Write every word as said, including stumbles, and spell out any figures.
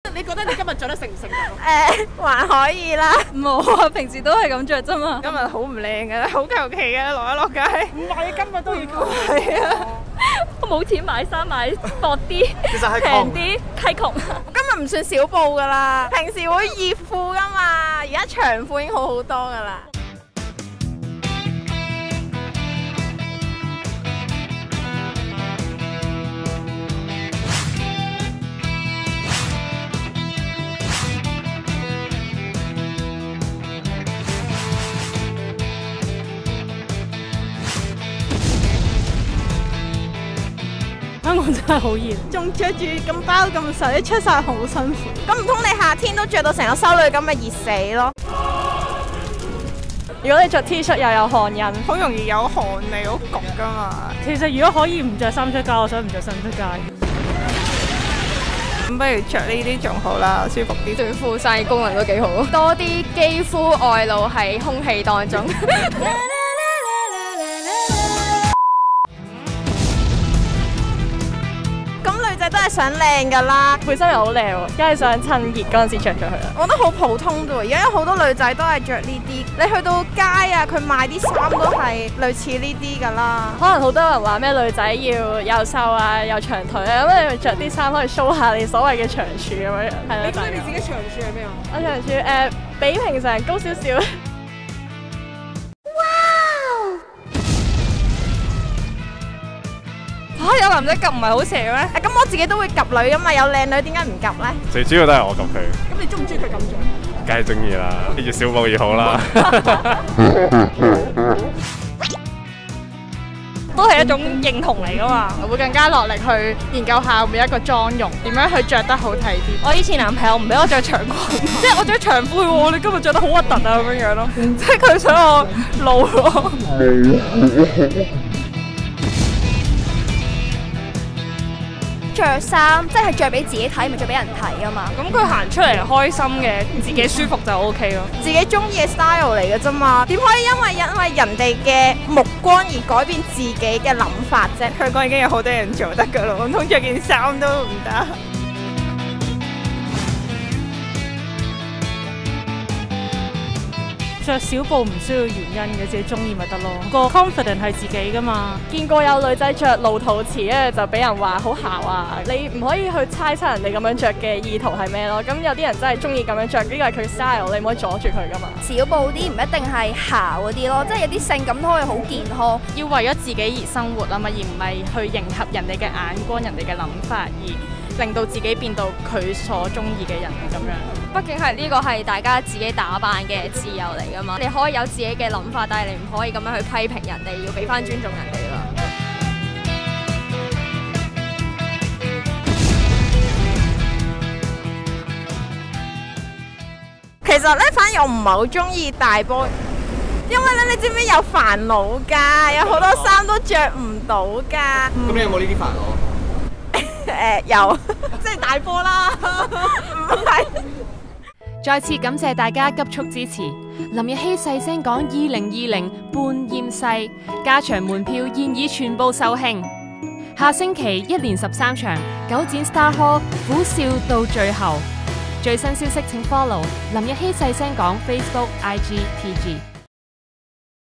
你覺得你今日着得成唔成功？ 誒，還可以啦。 冇啊，平時都係咁着啫嘛。 今日好唔靚嘅，好求其嘅，落一落街。 唔係，今日都要求係啊， 我冇錢買衫，買薄啲， 其實係平啲，溪窮。 今日唔算小布噶啦，平時會熱褲噶嘛，而家長褲已經好好多噶啦。 香港真係好熱，仲着住咁包咁細，出晒好辛苦。 咁唔通你夏天都着到成個修女咁咪熱死咯？ 如果你着 T 恤又有汗印， 好容易有汗味，好焗噶嘛。 其實如果可以唔着衫出街，我想唔着衫出街。 咁不如着呢啲仲好啦，舒服啲。 短褲晒功能都幾好，多啲肌膚外露喺空氣當中。 都係想靚噶啦， 背心又好靚喎，梗係想趁熱嗰陣時着咗佢啦。 我覺得好普通啫喎，而家有好多女仔都係着呢啲。你去到街啊，佢賣啲衫都係類似呢啲噶啦。 可能好多人話咩女仔要又瘦啊，又長腿啊，咁你着啲衫可以 show 下你所謂嘅長處咁樣。係啦， 你覺得你自己長處係咩啊？ 我長處誒、呃、比平常人高少少。 嚇、啊、有男仔及唔係好邪咩？咁、啊、我自己都會及女噶嘛，有靚女點解唔及咧？ 最主要都係我及佢。 咁你中唔中意佢咁着？ 梗係中意啦，越小布越好啦。 都係一種認同嚟噶嘛，我會更加落力去研究下每一個妝容，點樣去着得好睇啲。我以前男朋友唔俾我着長裙，即係我着長褲喎，你今日着得好核突啊咁樣樣咯，即係佢想我露咯。 着衫即係着俾自己睇，唔係着俾人睇啊嘛。 咁佢行出嚟開心嘅，自己舒服就 O K 咯。自己中意嘅 style 嚟嘅啫嘛，點可以因為因為人哋嘅目光而改變自己嘅諗法啫？香港已經有好多人做得噶啦，唔通着件衫都唔得？ 着小布唔需要原因嘅，自己中意咪得咯。個 confident 係自己噶嘛。 見過有女仔着露肚臍咧，就俾人話好姣啊！你唔可以去猜測人哋咁樣着嘅意圖係咩咯？咁有啲人真係中意咁樣着，呢個係佢 style，你唔可以阻住佢噶嘛。 小布啲唔一定係姣嗰啲咯，即係有啲性感都可以好健康。 要為咗自己而生活啊嘛，而唔係去迎合人哋嘅眼光、人哋嘅諗法，而令到自己變到佢所中意嘅人咁樣。 畢竟係呢個係大家自己打扮嘅自由嚟噶嘛，你可以有自己嘅諗法，但係你唔可以咁樣去批評人哋，要俾翻尊重人哋咯。 其實咧，反而我唔係好中意大波，因為咧，你知唔知有煩惱㗎？有好多衫都着唔到㗎。 咁你有冇呢啲煩惱？ 誒有，即係大波啦，唔係。 再次感謝大家急速支持。林日曦細聲講二零二零半厭世加場門票現已全部售罄，下星期一連十三場九展 Star Hall 苦笑到最後。最新消息請 follow 林日曦細聲講 Facebook、I G、T G。